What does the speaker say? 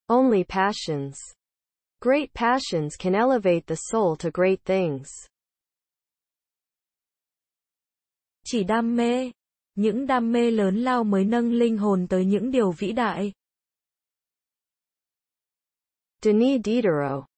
Only passions. Great passions can elevate the soul to great things. Chỉ đam mê. Những đam mê lớn lao mới nâng linh hồn tới những điều vĩ đại. Denis Diderot.